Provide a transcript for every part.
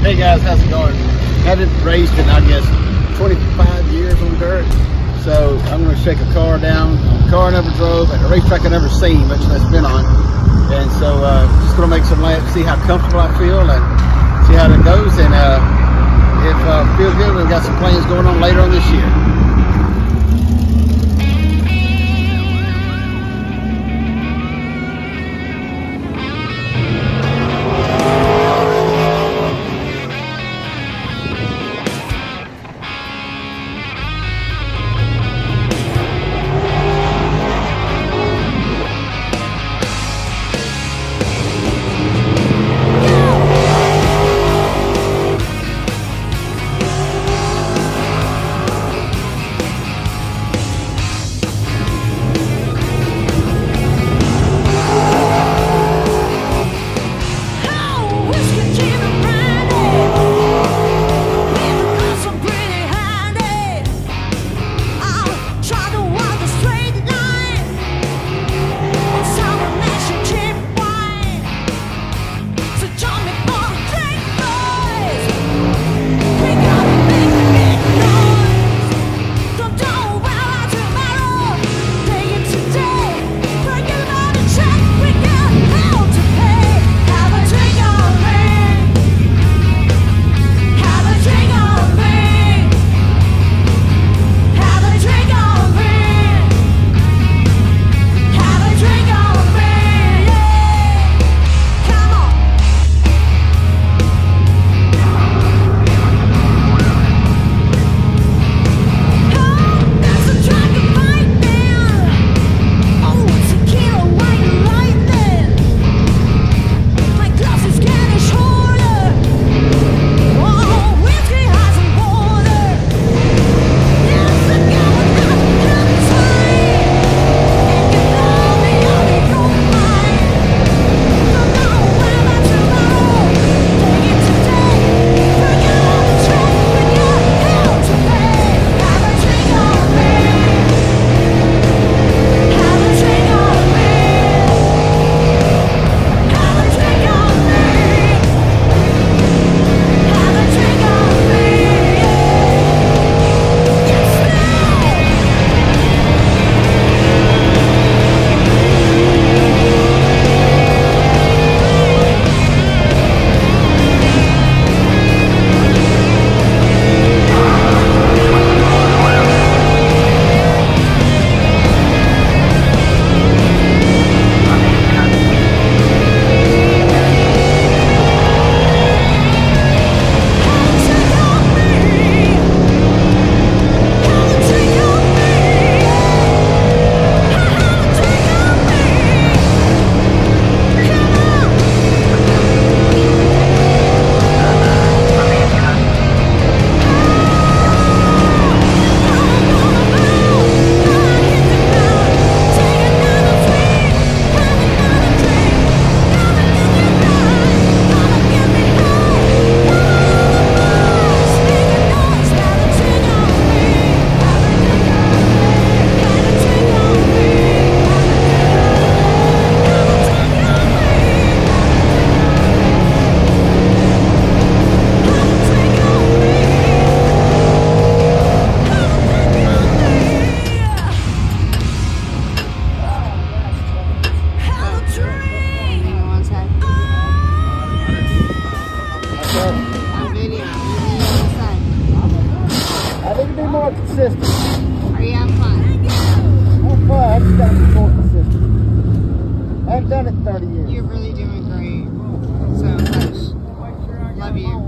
Hey guys, how's it going? Haven't raced in, I guess, 25 years on dirt. So I'm going to shake a car down, a car I never drove, at a racetrack I never seen, much less been on. And so just going to make some laps, see how comfortable I feel and see how it goes. And if it feels good, we've got some plans going on later on this year. More consistent. Are you having fun? More fun. I just got to be more consistent. I haven't done it in 30 years. You're really doing great. So much. Love you.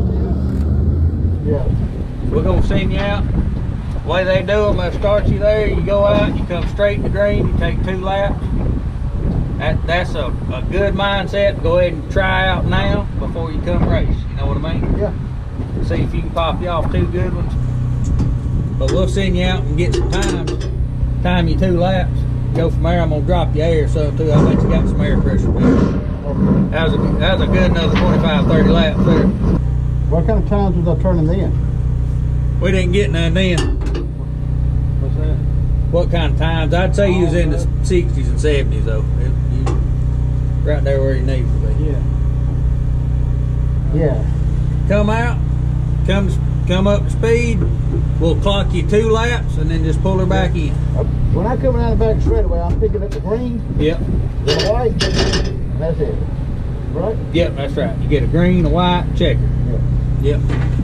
Yeah. We're going to send you out. The way they do them, they'll start you there. You go out, you come straight to green, you take 2 laps. That's a good mindset. Go ahead and try out now before you come race. You know what I mean? Yeah. See if you can pop you off 2 good ones. But we'll send you out and get some time you 2 laps. Go from there. I'm gonna drop your air some too. I bet you got some air pressure there. That was a good another 25, 30 laps there. What kind of times was I turning in? We didn't get none then. What's that? What kind of times? I'd say you was in the 60s and 70s though. Right there where you need to be. Yeah. Yeah. come out, come up to speed, we'll clock you 2 laps and then just pull her back in. When I come out of the back straightaway, I'm picking up the green, Yep. the white, and that's it. Right? Yep, that's right. You get a green, a white, checker. Yep.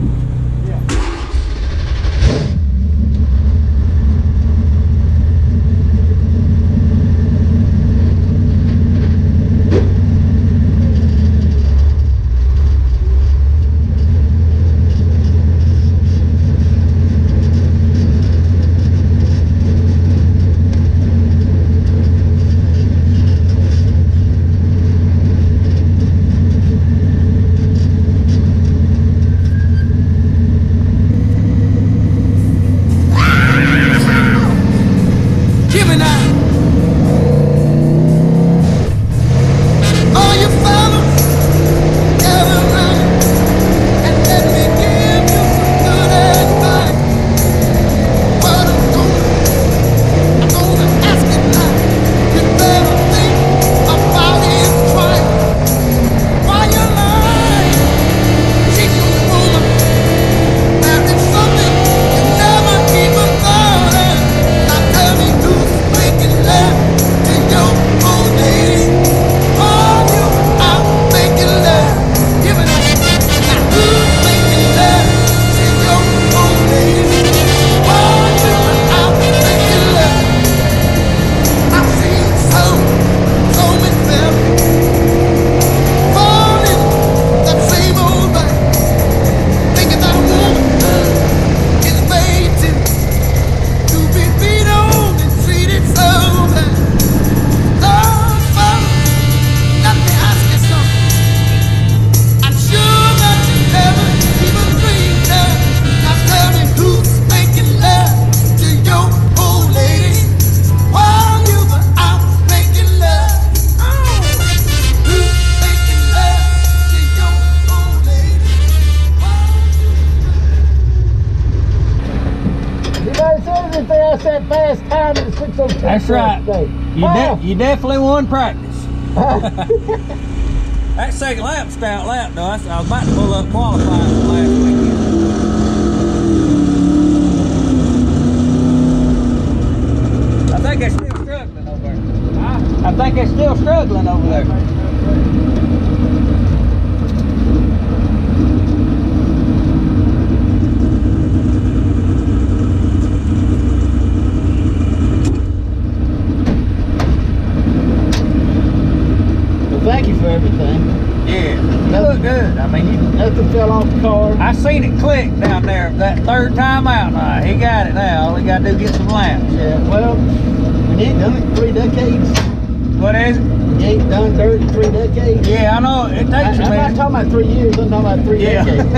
That's right. You definitely won practice. That second lap, stout lap, though. I was about to pull up qualifying from last weekend. I think they're still struggling over there. I think they're still struggling over there. Thank you for everything. Yeah, you look good. I mean, nothing fell off the car. I seen it click down there that 3rd time out. He got it now. All he got to do is get some laps. Yeah, well, we ain't done it in 3 decades. What is it? You ain't done dirt in 3 decades. Yeah, I know. It takes a minute. I'm not talking about 3 years. I'm talking about 3 decades.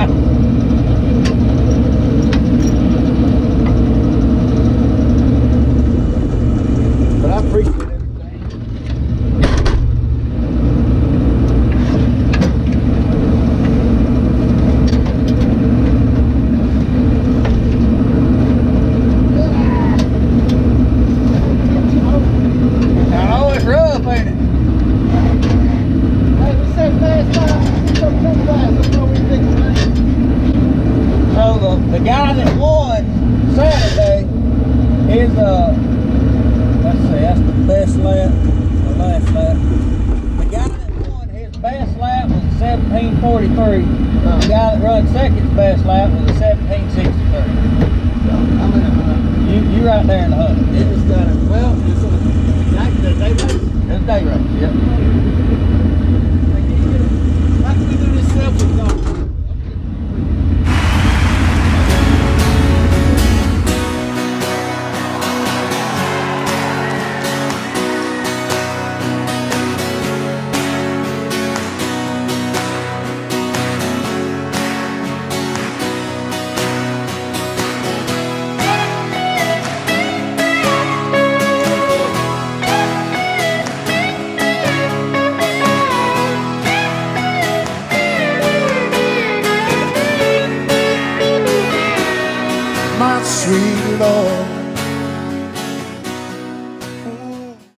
But I appreciate it. The guy that won Saturday, his let's see, that's the best lap, the last lap. The guy that won his best lap was a 17:43. The guy that run second's best lap was a 17:63. You right there in the hunt. It just got it. Well, it's a day race. It's a day race, yep.